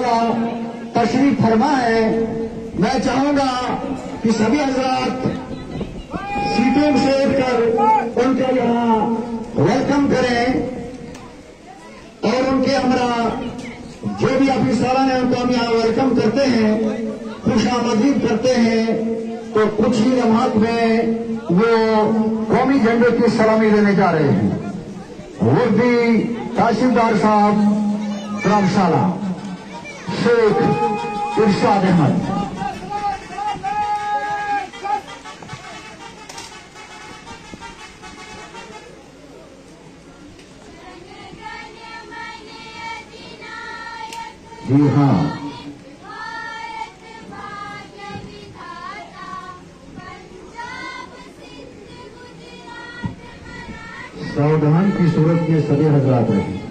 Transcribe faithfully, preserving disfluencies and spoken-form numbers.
ताला तशरीफ फरमा है। मैं चाहूंगा कि सभी हजरात सीटों से उठकर उनके यहाँ वेलकम करें और उनके हमरा जो भी अफसरान हैं उनको हम यहाँ वेलकम करते हैं, खुशामदीद करते हैं। तो कुछ ही लम्हात में वो कौमी झंडे की सलामी लेने जा रहे हैं। वो भी तहसीलदार साहब धर्मशाला शेख इरशाद अहमद। जी हाँ, सावधान की सूरत में सभी हजरात रहे।